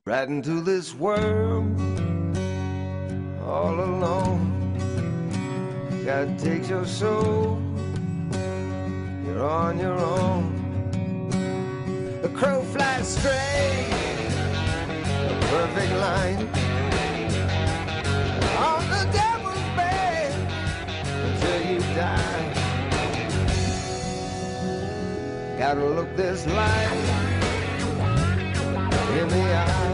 right into this world all alone. God takes your soul, you're on your own. A crow flies straight, a perfect line, on the devil's bed until you die. Gotta look this life in the eye.